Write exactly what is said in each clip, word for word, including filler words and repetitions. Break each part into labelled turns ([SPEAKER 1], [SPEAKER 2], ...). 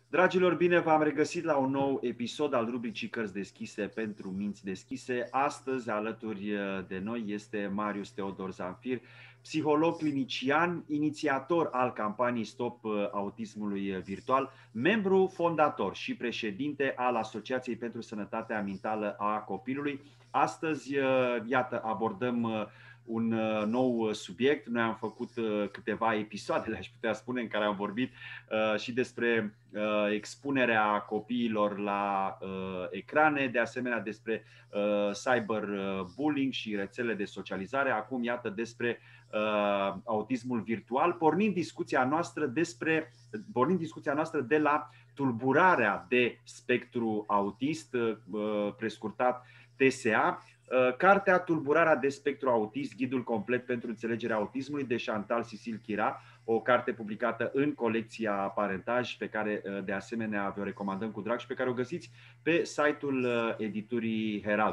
[SPEAKER 1] Dragilor, bine v-am regăsit la un nou episod al rubricii Cărți deschise pentru minți deschise. Astăzi, alături de noi, este Marius Teodor Zamfir, psiholog clinician, inițiator al campaniei Stop Autismului Virtual, membru fondator și președinte al Asociației pentru Sănătatea Mentală a Copilului. Astăzi, iată, abordăm un nou subiect. Noi am făcut câteva episoade, aș putea spune, în care am vorbit și despre expunerea copiilor la ecrane, de asemenea despre cyberbullying și rețele de socializare. Acum, iată, despre autismul virtual, pornind discuția noastră despre pornind discuția noastră de la tulburarea de spectru autist, prescurtat T S A. Cartea Tulburarea de spectru autist, ghidul complet pentru înțelegerea autismului, de Chantal Cecil Chira, o carte publicată în colecția Parentaj, pe care de asemenea vă recomandăm cu drag și pe care o găsiți pe site-ul editurii Herald.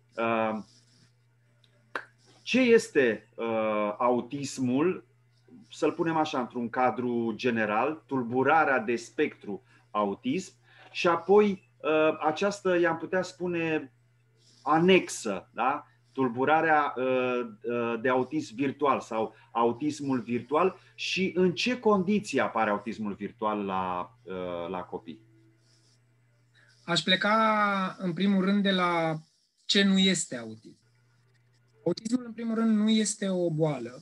[SPEAKER 1] Ce este autismul? Să-l punem așa într-un cadru general, tulburarea de spectru autism, și apoi această, i-am putea spune, anexă, da? Tulburarea de autism virtual sau autismul virtual, și în ce condiții apare autismul virtual la, la copii.
[SPEAKER 2] Aș pleca în primul rând de la ce nu este autism. Autismul, în primul rând, nu este o boală.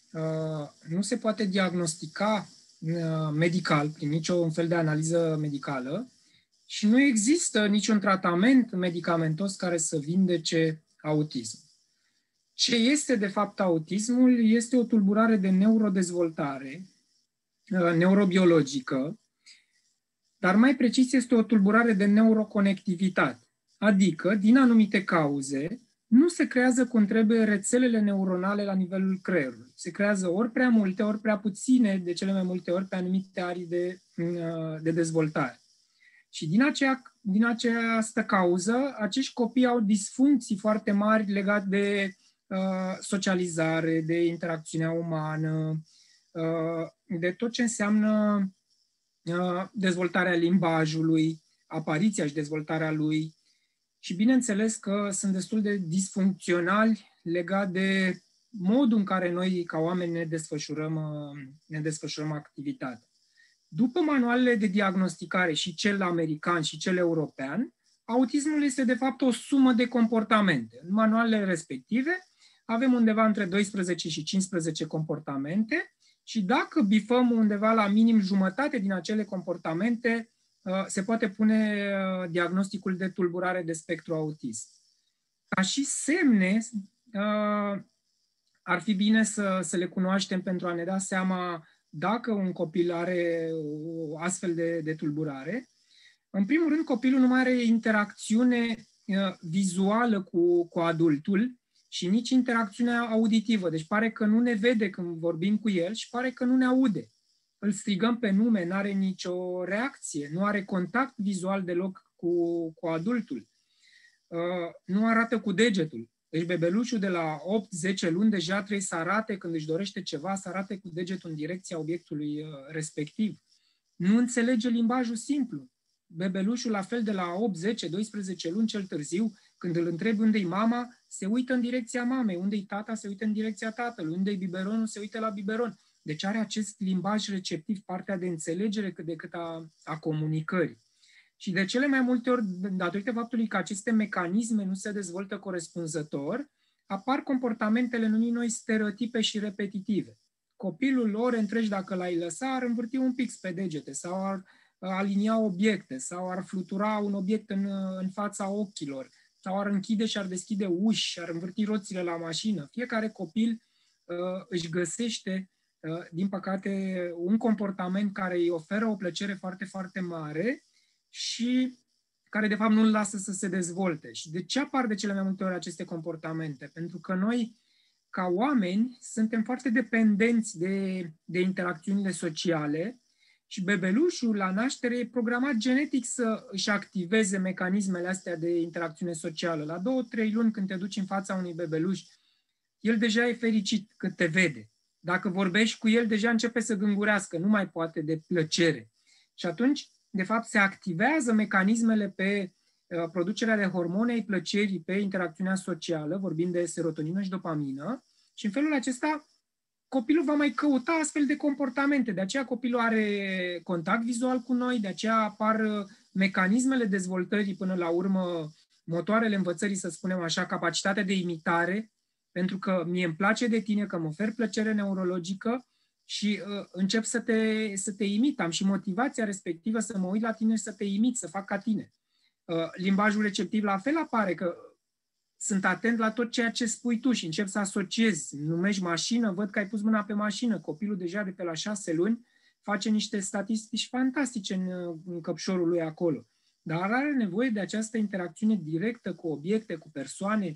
[SPEAKER 2] Nu se poate diagnostica medical, prin niciun fel de analiză medicală, și nu există niciun tratament medicamentos care să vindece autism. Ce este, de fapt, autismul? Este o tulburare de neurodezvoltare, neurobiologică, dar mai precis este o tulburare de neuroconectivitate. Adică, din anumite cauze, nu se creează cum trebuie rețelele neuronale la nivelul creierului. Se creează ori prea multe, ori prea puține, de cele mai multe ori, pe anumite arii de, de dezvoltare. Și din, aceea, din această cauză, acești copii au disfuncții foarte mari legate de uh, socializare, de interacțiunea umană, uh, de tot ce înseamnă uh, dezvoltarea limbajului, apariția și dezvoltarea lui. Și bineînțeles că sunt destul de disfuncționali legat de modul în care noi, ca oameni, ne desfășurăm, uh, ne desfășurăm activitatea. După manualele de diagnosticare, și cel american și cel european, autismul este de fapt o sumă de comportamente. În manualele respective avem undeva între doisprezece și cincisprezece comportamente și dacă bifăm undeva la minim jumătate din acele comportamente, se poate pune diagnosticul de tulburare de spectru autist. Ca și semne, ar fi bine să, să le cunoaștem pentru a ne da seama dacă un copil are o astfel de, de tulburare. În primul rând, copilul nu mai are interacțiune uh, vizuală cu, cu adultul și nici interacțiune auditivă. Deci pare că nu ne vede când vorbim cu el și pare că nu ne aude. Îl strigăm pe nume, nu are nicio reacție, nu are contact vizual deloc cu, cu adultul. Uh, nu arată cu degetul. Deci bebelușul de la opt zece luni deja trebuie să arate, când își dorește ceva, să arate cu degetul în direcția obiectului respectiv. Nu înțelege limbajul simplu. Bebelușul, la fel, de la opt zece doisprezece luni cel târziu, când îl întrebi unde-i mama, se uită în direcția mamei, unde-i tata, se uită în direcția tatălui, unde-i biberonul, se uită la biberon. Deci are acest limbaj receptiv, partea de înțelegere cât de cât a, a comunicării. Și de cele mai multe ori, datorită faptului că aceste mecanisme nu se dezvoltă corespunzător, apar comportamentele numite noi stereotipe și repetitive. Copilul, ore întregi, dacă l-ai lăsa, ar învârti un pix pe degete sau ar alinia obiecte sau ar flutura un obiect în, în fața ochilor sau ar închide și ar deschide uși și ar învârti roțile la mașină. Fiecare copil uh, își găsește, uh, din păcate, un comportament care îi oferă o plăcere foarte, foarte mare și care, de fapt, nu-l lasă să se dezvolte. Și de ce apar de cele mai multe ori aceste comportamente? Pentru că noi, ca oameni, suntem foarte dependenți de, de interacțiunile sociale și bebelușul, la naștere, e programat genetic să își activeze mecanismele astea de interacțiune socială. La două, trei luni, când te duci în fața unui bebeluș, el deja e fericit că te vede. Dacă vorbești cu el, deja începe să gângurească, nu mai poate de plăcere. Și atunci, de fapt, se activează mecanismele pe producerea de hormone ai plăcerii, pe interacțiunea socială, vorbim de serotonină și dopamină, și în felul acesta copilul va mai căuta astfel de comportamente. De aceea copilul are contact vizual cu noi, de aceea apar mecanismele dezvoltării până la urmă, motoarele învățării, să spunem așa, capacitatea de imitare, pentru că mie îmi place de tine, că mă ofer plăcere neurologică și uh, încep să te, să te imit. Am și motivația respectivă să mă uit la tine și să te imit, să fac ca tine. Uh, limbajul receptiv la fel apare, că sunt atent la tot ceea ce spui tu și încep să asociez. Numești mașină, văd că ai pus mâna pe mașină. Copilul deja de pe la șase luni face niște statistici fantastice în, în căpșorul lui acolo. Dar are nevoie de această interacțiune directă cu obiecte, cu persoane.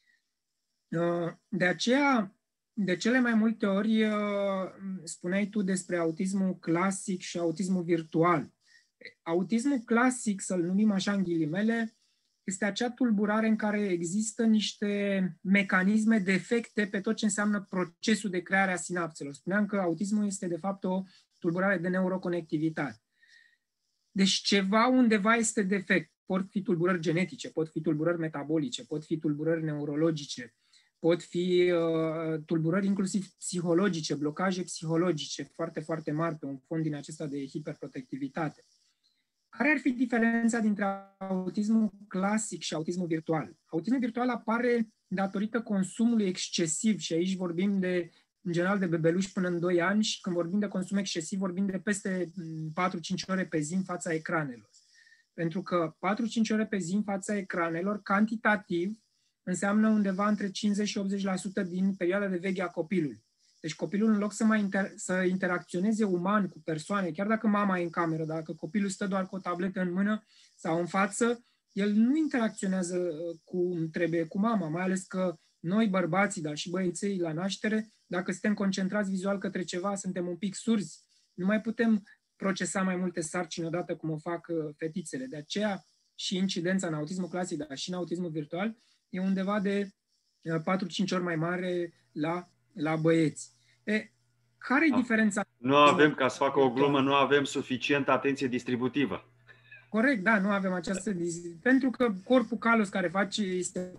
[SPEAKER 2] De aceea, de cele mai multe ori, spuneai tu despre autismul clasic și autismul virtual. Autismul clasic, să-l numim așa în ghilimele, este acea tulburare în care există niște mecanisme defecte pe tot ce înseamnă procesul de creare a sinapselor. Spuneam că autismul este, de fapt, o tulburare de neuroconectivitate. Deci ceva undeva este defect. Pot fi tulburări genetice, pot fi tulburări metabolice, pot fi tulburări neurologice, pot fi uh, tulburări inclusiv psihologice, blocaje psihologice foarte, foarte mari pe un fond din acesta de hiperprotectivitate. Care ar fi diferența dintre autismul clasic și autismul virtual? Autismul virtual apare datorită consumului excesiv și aici vorbim de, în general, de bebeluși până în doi ani și când vorbim de consum excesiv, vorbim de peste patru-cinci ore pe zi în fața ecranelor. Pentru că patru-cinci ore pe zi în fața ecranelor, cantitativ, înseamnă undeva între cincizeci și optzeci la sută din perioada de veche a copilului. Deci copilul, în loc să, mai inter- să interacționeze uman cu persoane, chiar dacă mama e în cameră, dacă copilul stă doar cu o tabletă în mână sau în față, el nu interacționează cum trebuie cu mama, mai ales că noi, bărbații, dar și băieței la naștere, dacă suntem concentrați vizual către ceva, suntem un pic surzi, nu mai putem procesa mai multe sarcini odată cum o fac fetițele. De aceea și incidența în autismul clasic, dar și în autismul virtual, e undeva de patru-cinci ori mai mare la la băieți. E, care e diferența?
[SPEAKER 1] Nu avem, ca să fac o glumă, nu avem suficientă atenție distributivă.
[SPEAKER 2] Corect, da, nu avem această... Pentru că corpul calos care face este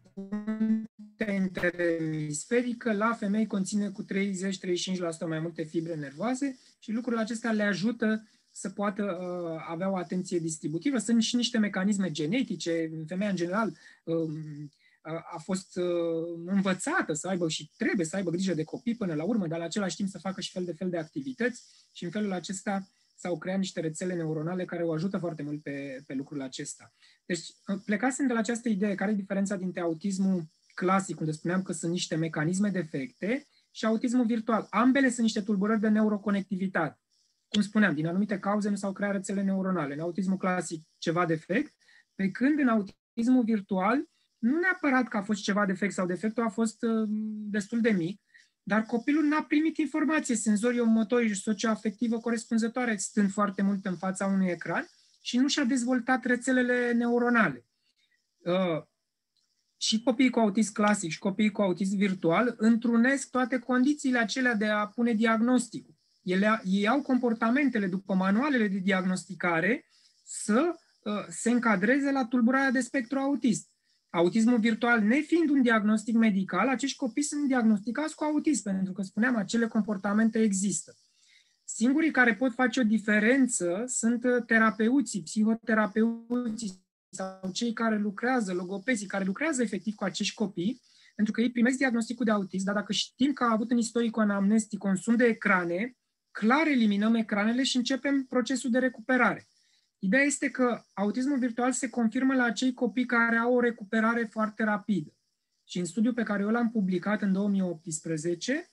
[SPEAKER 2] interemisferică, la femei conține cu treizeci - treizeci și cinci la sută mai multe fibre nervoase și lucrurile acestea le ajută să poată uh, avea o atenție distributivă. Sunt și niște mecanisme genetice, femeia în general uh, a fost uh, învățată să aibă și trebuie să aibă grijă de copii până la urmă, dar la același timp să facă și fel de fel de activități și în felul acesta s-au creat niște rețele neuronale care o ajută foarte mult pe, pe lucrul acesta. Deci plecasem de la această idee, care e diferența dintre autismul clasic, unde spuneam că sunt niște mecanisme defecte, și autismul virtual. Ambele sunt niște tulburări de neuroconectivitate. Cum spuneam, din anumite cauze nu s-au creat rețele neuronale. În autismul clasic ceva defect, pe când în autismul virtual nu neapărat că a fost ceva defect sau defectul a fost uh, destul de mic, dar copilul n-a primit informație senzorio-motorică și socioafectivă corespunzătoare stând foarte mult în fața unui ecran și nu și-a dezvoltat rețelele neuronale. Uh, și copiii cu autism clasic și copiii cu autism virtual întrunesc toate condițiile acelea de a pune diagnosticul. Ele, ei au comportamentele după manualele de diagnosticare să uh, se încadreze la tulburarea de spectru autist. Autismul virtual, nefiind un diagnostic medical, acești copii sunt diagnosticați cu autism, pentru că, spuneam, acele comportamente există. Singurii care pot face o diferență sunt terapeuții, psihoterapeuții sau cei care lucrează, logopezii, care lucrează efectiv cu acești copii, pentru că ei primesc diagnosticul de autism, dar dacă știm că a avut în istoricul anamnestic consum de ecrane, clar eliminăm ecranele și începem procesul de recuperare. Ideea este că autismul virtual se confirmă la acei copii care au o recuperare foarte rapidă. Și în studiul pe care eu l-am publicat în două mii optsprezece,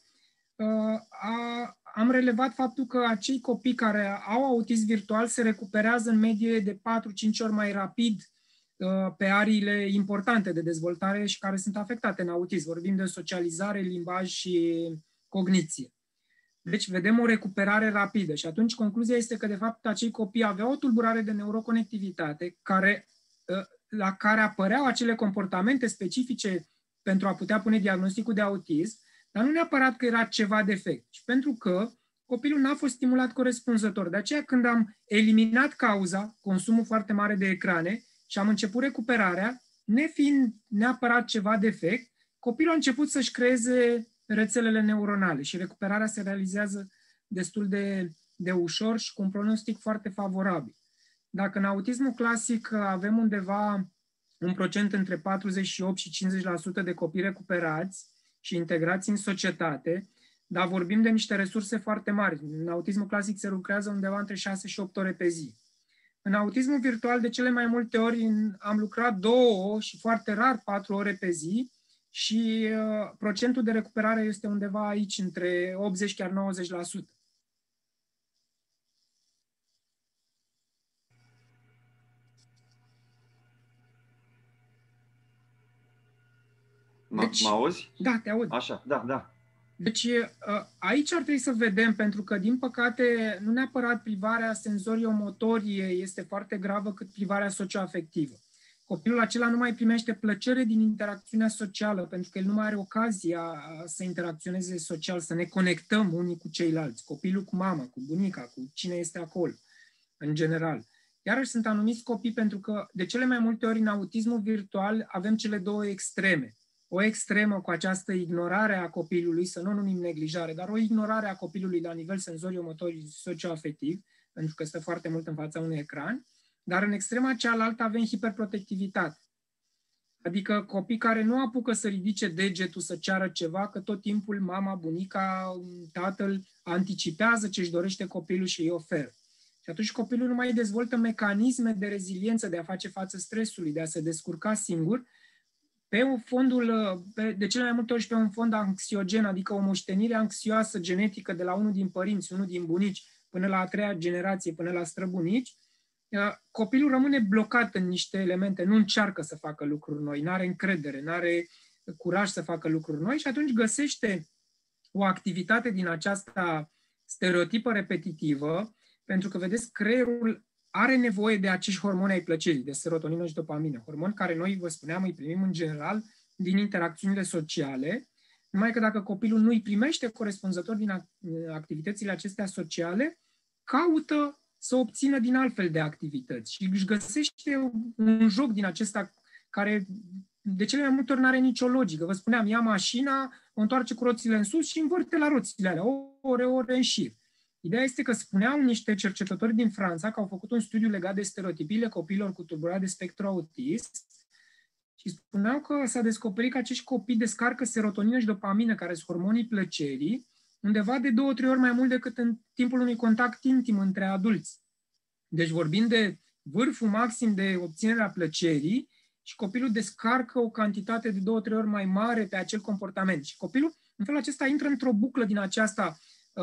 [SPEAKER 2] a, am relevat faptul că acei copii care au autism virtual se recuperează în medie de patru-cinci ori mai rapid pe ariile importante de dezvoltare și care sunt afectate în autism. Vorbim de socializare, limbaj și cogniție. Deci vedem o recuperare rapidă și atunci concluzia este că de fapt acei copii aveau o tulburare de neuroconectivitate care, la care apăreau acele comportamente specifice pentru a putea pune diagnosticul de autism, dar nu neapărat că era ceva defect, ci pentru că copilul n-a fost stimulat corespunzător. De aceea când am eliminat cauza, consumul foarte mare de ecrane, și am început recuperarea, nefiind neapărat ceva defect, copilul a început să-și creeze rețelele neuronale și recuperarea se realizează destul de, de ușor și cu un pronostic foarte favorabil. Dacă în autismul clasic avem undeva un procent între patruzeci și opt și cincizeci la sută de copii recuperați și integrați în societate, dar vorbim de niște resurse foarte mari. În autismul clasic se lucrează undeva între șase și opt ore pe zi. În autismul virtual, de cele mai multe ori, am lucrat două și foarte rar patru ore pe zi și uh, procentul de recuperare este undeva aici, între optzeci chiar nouăzeci la sută.
[SPEAKER 1] Deci, mă auzi?
[SPEAKER 2] Da, te aud.
[SPEAKER 1] Așa, da, da.
[SPEAKER 2] Deci aici ar trebui să vedem, pentru că, din păcate, nu neapărat privarea senzorio-motorie este foarte gravă, cât privarea socioafectivă. Copilul acela nu mai primește plăcere din interacțiunea socială, pentru că el nu mai are ocazia să interacționeze social, să ne conectăm unii cu ceilalți. Copilul cu mama, cu bunica, cu cine este acolo, în general. Iarăși sunt anumiți copii, pentru că, de cele mai multe ori, în autismul virtual avem cele două extreme. O extremă cu această ignorare a copilului, să nu numim neglijare, dar o ignorare a copilului la nivel senzorio-motor socioafectiv, pentru că stă foarte mult în fața unui ecran, dar în extrema cealaltă avem hiperprotectivitate. Adică copii care nu apucă să ridice degetul să ceară ceva, că tot timpul mama, bunica, tatăl anticipează ce își dorește copilul și îi oferă. Și atunci copilul nu mai dezvoltă mecanisme de reziliență, de a face față stresului, de a se descurca singur, pe un fondul, pe, de cele mai multe ori și pe un fond anxiogen, adică o moștenire anxioasă genetică de la unul din părinți, unul din bunici, până la a treia generație, până la străbunici, copilul rămâne blocat în niște elemente, nu încearcă să facă lucruri noi, nu are încredere, nu are curaj să facă lucruri noi și atunci găsește o activitate din aceasta stereotipă repetitivă, pentru că, vedeți, creierul are nevoie de acești hormoni ai plăcerii, de serotonină și dopamină, hormoni care noi, vă spuneam, îi primim în general din interacțiunile sociale, numai că dacă copilul nu îi primește corespunzător din activitățile acestea sociale, caută să obțină din altfel de activități și își găsește un joc din acesta care de cele mai multe ori nu are nicio logică. Vă spuneam, ia mașina, o întoarce cu roțile în sus și învârte la roțile alea, ore, ore în șir. Ideea este că spuneau niște cercetători din Franța că au făcut un studiu legat de stereotipiile copiilor cu tulburare de spectru autist și spuneau că s-a descoperit că acești copii descarcă serotonină și dopamină, care sunt hormonii plăcerii, undeva de două, trei ori mai mult decât în timpul unui contact intim între adulți. Deci vorbim de vârful maxim de obținerea plăcerii și copilul descarcă o cantitate de două, trei ori mai mare pe acel comportament. Și copilul, în felul acesta, intră într-o buclă din aceasta.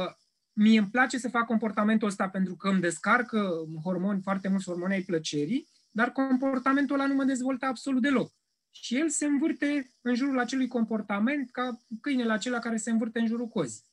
[SPEAKER 2] Mie îmi place să fac comportamentul ăsta pentru că îmi descarcă hormoni, foarte mulți hormoni ai plăcerii, dar comportamentul ăla nu mă dezvoltă absolut deloc. Și el se învârte în jurul acelui comportament ca câinele acela care se învârte în jurul cozii.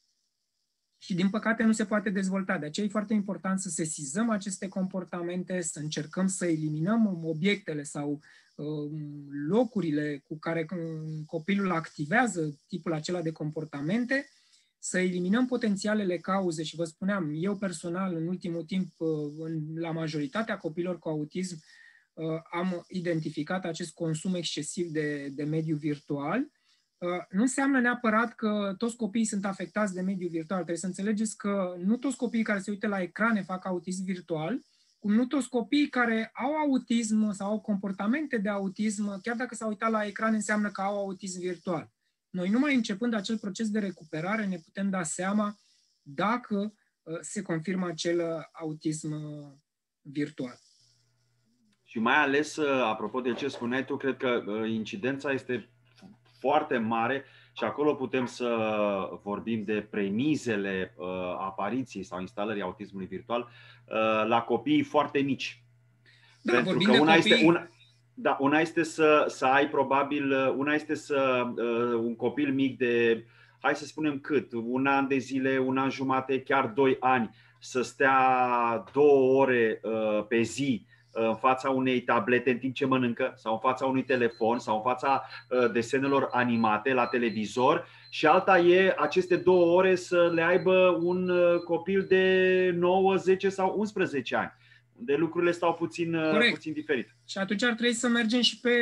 [SPEAKER 2] Și din păcate nu se poate dezvolta. De aceea e foarte important să sesizăm aceste comportamente, să încercăm să eliminăm obiectele sau uh, locurile cu care copilul activează tipul acela de comportamente, să eliminăm potențialele cauze. Și vă spuneam, eu personal, în ultimul timp, la majoritatea copiilor cu autism, am identificat acest consum excesiv de, de mediu virtual. Nu înseamnă neapărat că toți copiii sunt afectați de mediul virtual. Trebuie să înțelegeți că nu toți copiii care se uită la ecrane fac autism virtual, cum nu toți copiii care au autism sau au comportamente de autism, chiar dacă s-au uitat la ecran, înseamnă că au autism virtual. Noi, numai începând acel proces de recuperare, ne putem da seama dacă se confirmă acel autism virtual.
[SPEAKER 1] Și mai ales, apropo de ce spuneai tu, cred că incidența este foarte mare și acolo putem să vorbim de premizele apariției sau instalării autismului virtual la copiii foarte mici.
[SPEAKER 2] Da,
[SPEAKER 1] Pentru
[SPEAKER 2] vorbim
[SPEAKER 1] că
[SPEAKER 2] de
[SPEAKER 1] una
[SPEAKER 2] copii...
[SPEAKER 1] este una, da, una este să, să ai probabil, una este să un copil mic de, hai să spunem cât, un an de zile, un an jumate, chiar doi ani, să stea două ore pe zi în fața unei tablete în timp ce mănâncă, sau în fața unui telefon, sau în fața desenelor animate la televizor, și alta e aceste două ore să le aibă un copil de nouă, zece sau unsprezece ani, unde lucrurile stau puțin, puțin diferit.
[SPEAKER 2] Și atunci ar trebui să mergem și pe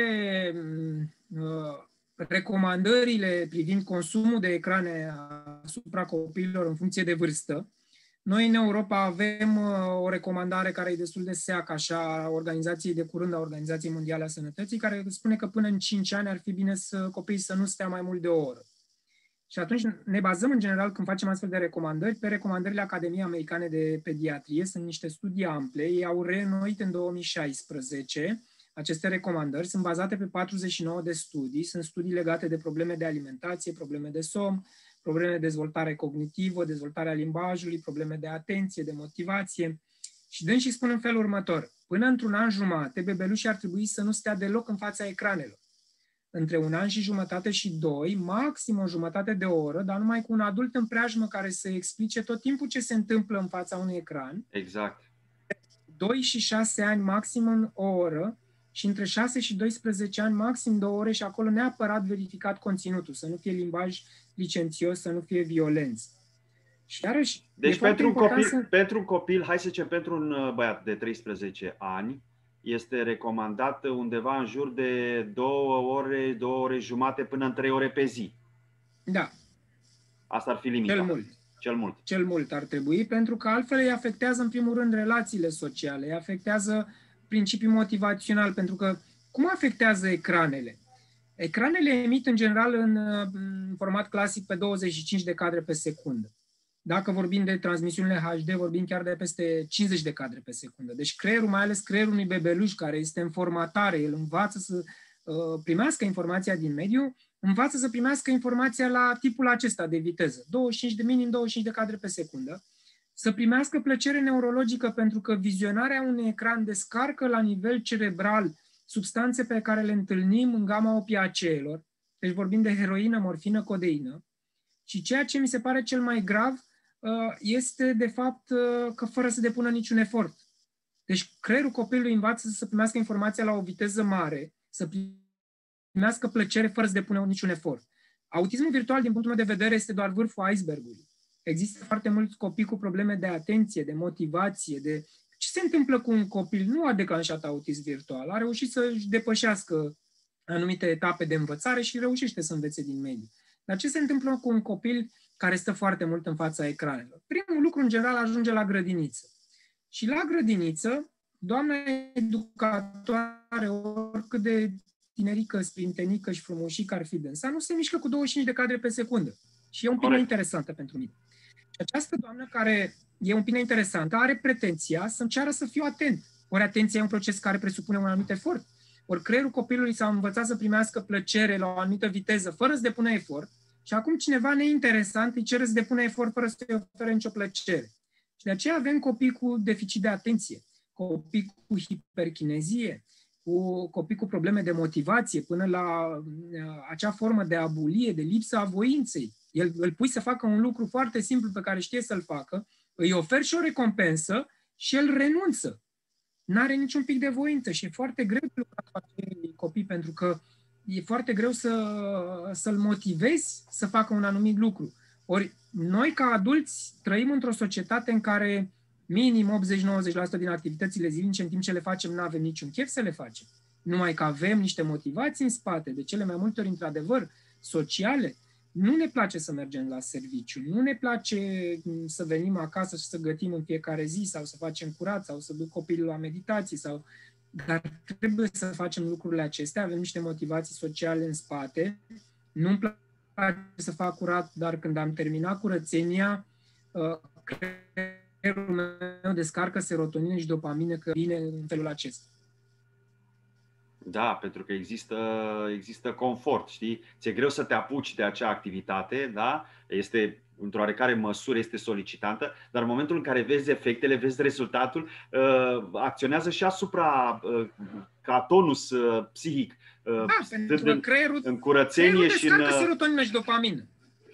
[SPEAKER 2] uh, recomandările privind consumul de ecrane asupra copiilor în funcție de vârstă. Noi în Europa avem uh, o recomandare care e destul de seacă, așa, a Organizației de curând, a Organizației Mondiale a Sănătății, care spune că până în cinci ani ar fi bine să copiii să nu stea mai mult de o oră. Și atunci ne bazăm în general, când facem astfel de recomandări, pe recomandările Academiei Americane de Pediatrie. Sunt niște studii ample, ei au reînnoit în două mii șaisprezece aceste recomandări, sunt bazate pe patruzeci și nouă de studii, sunt studii legate de probleme de alimentație, probleme de somn, probleme de dezvoltare cognitivă, dezvoltarea limbajului, probleme de atenție, de motivație. Și dânsii spun în felul următor: până într-un an jumate, bebelușii ar trebui să nu stea deloc în fața ecranelor. Între un an și jumătate și doi, maxim o jumătate de oră, dar numai cu un adult în preajmă care să explice tot timpul ce se întâmplă în fața unui ecran.
[SPEAKER 1] Exact.
[SPEAKER 2] doi și șase ani maxim în o oră și între șase și doisprezece ani maxim două ore, și acolo neapărat verificat conținutul, să nu fie limbaj licențios, să nu fie violență. Și iarăși,
[SPEAKER 1] deci pentru un, copil,
[SPEAKER 2] să...
[SPEAKER 1] pentru un copil, hai să zicem, pentru un băiat de treisprezece ani, este recomandat undeva în jur de două ore, două ore jumate până în trei ore pe zi.
[SPEAKER 2] Da.
[SPEAKER 1] Asta ar fi limita.
[SPEAKER 2] Cel mult.
[SPEAKER 1] Cel mult.
[SPEAKER 2] Cel mult ar trebui, pentru că altfel îi afectează în primul rând relațiile sociale, îi afectează principiul motivațional, pentru că cum afectează ecranele? Ecranele emit în general în, în format clasic pe douăzeci și cinci de cadre pe secundă. Dacă vorbim de transmisiunile H D, vorbim chiar de peste cincizeci de cadre pe secundă. Deci creierul, mai ales creierul unui bebeluș care este în formatare, el învață să uh, primească informația din mediu, învață să primească informația la tipul acesta de viteză, douăzeci și cinci de minim douăzeci și cinci de cadre pe secundă, să primească plăcere neurologică, pentru că vizionarea unui ecran descarcă la nivel cerebral substanțe pe care le întâlnim în gama opiaceelor, deci vorbim de heroină, morfină, codeină, și ceea ce mi se pare cel mai grav este de fapt că fără să depună niciun efort. Deci creierul copilului învață să primească informația la o viteză mare, să primească plăcere fără să depună niciun efort. Autismul virtual, din punctul meu de vedere, este doar vârful icebergului. Există foarte mulți copii cu probleme de atenție, de motivație, de... Ce se întâmplă cu un copil? Nu a declanșat autism virtual, a reușit să-și depășească anumite etape de învățare și reușește să învețe din mediu. Dar ce se întâmplă cu un copil care stă foarte mult în fața ecranelor? Primul lucru, în general, ajunge la grădiniță. Și la grădiniță, doamna educatoare, oricât de tinerică, sprintenică și frumușică ar fi dânsa, nu se mișcă cu douăzeci și cinci de cadre pe secundă. Și e un pic interesantă pentru mine. Și această doamnă, care e un pic interesantă, are pretenția să-mi ceară să fiu atent. Ori atenția e un proces care presupune un anumit efort. Ori creierul copilului s-a învățat să primească plăcere la o anumită viteză, fără să depună efort, și acum cineva neinteresant îi cere să depună efort fără să-i ofere nicio plăcere. Și de aceea avem copii cu deficit de atenție, copii cu hiperchinezie, cu copii cu probleme de motivație, până la acea formă de abulie, de lipsă a voinței. El, îl pui să facă un lucru foarte simplu pe care știe să-l facă, îi oferi și o recompensă și el renunță. N-are niciun pic de voință și e foarte greu de lucrat cu acei copii, pentru că e foarte greu să, să-l motivezi să facă un anumit lucru. Ori noi, ca adulți, trăim într-o societate în care minim optzeci-nouăzeci la sută din activitățile zilnice, în timp ce le facem, nu avem niciun chef să le facem. Numai că avem niște motivații în spate, de cele mai multe ori, într-adevăr, sociale. Nu ne place să mergem la serviciu, nu ne place să venim acasă și să gătim în fiecare zi, sau să facem curat, sau să duc copilul la meditații, sau... dar trebuie să facem lucrurile acestea, avem niște motivații sociale în spate. Nu-mi place să fac curat, dar când am terminat curățenia, creierul meu descarcă serotonină și dopamină, că vine în felul acesta.
[SPEAKER 1] Da, pentru că există, există confort, știi? Ți-e greu să te apuci de acea activitate, da? Este, într-o oarecare măsură, este solicitantă, dar în momentul în care vezi efectele, vezi rezultatul, uh, acționează și asupra, uh, ca tonus uh, psihic. Uh,
[SPEAKER 2] da, pentru că creierul,
[SPEAKER 1] în curățenie
[SPEAKER 2] creierul
[SPEAKER 1] și în...
[SPEAKER 2] descarcă serotonină și dopamină.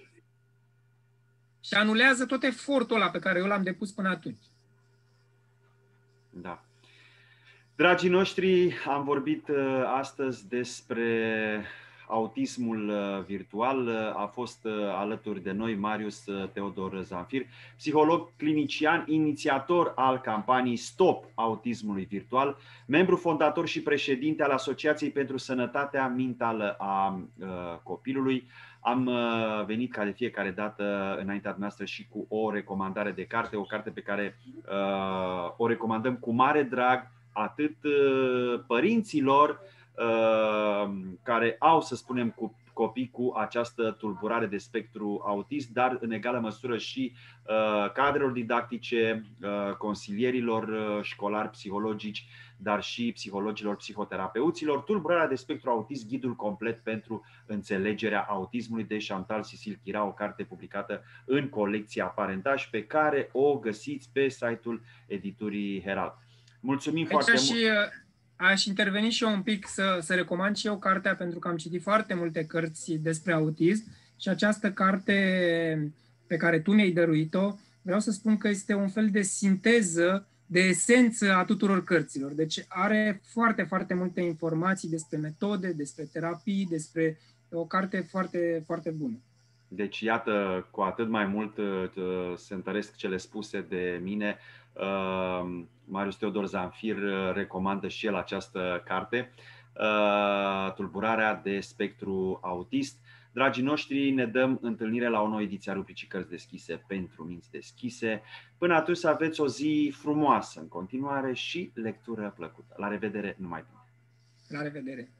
[SPEAKER 2] Și anulează tot efortul ăla pe care eu l-am depus până atunci.
[SPEAKER 1] Da. Dragii noștri, am vorbit astăzi despre autismul virtual. A fost alături de noi Marius Teodor Zamfir, psiholog clinician, inițiator al campaniei Stop Autismului Virtual, membru fondator și președinte al Asociației pentru Sănătatea Mentală a Copilului. Am venit ca de fiecare dată înaintea noastră și cu o recomandare de carte, o carte pe care uh, o recomandăm cu mare drag atât părinților uh, care au, să spunem, cu copii cu această tulburare de spectru autist, dar în egală măsură și uh, cadrelor didactice, uh, consilierilor uh, școlari, psihologici, dar și psihologilor, psihoterapeuților. Tulburarea de spectru autist, ghidul complet pentru înțelegerea autismului, de Chantal Cecil Chira, o carte publicată în colecția Parentaj, pe care o găsiți pe site-ul editurii Herald. Mulțumim
[SPEAKER 2] Aici
[SPEAKER 1] foarte
[SPEAKER 2] și,
[SPEAKER 1] mult.
[SPEAKER 2] Aș interveni și eu un pic să, să recomand și eu cartea, pentru că am citit foarte multe cărți despre autism și această carte pe care tu mi-ai dăruit-o, vreau să spun că este un fel de sinteză, de esență a tuturor cărților. Deci are foarte, foarte multe informații despre metode, despre terapii, despre o carte foarte, foarte bună.
[SPEAKER 1] Deci, iată, cu atât mai mult se întăresc cele spuse de mine. Marius Teodor Zamfir recomandă și el această carte, Tulburarea de spectru autist. Dragii noștri, ne dăm întâlnire la o nouă ediție a rubricii Cărți deschise pentru minți deschise. Până atunci să aveți o zi frumoasă în continuare și lectură plăcută. La revedere, numai bine!
[SPEAKER 2] La revedere!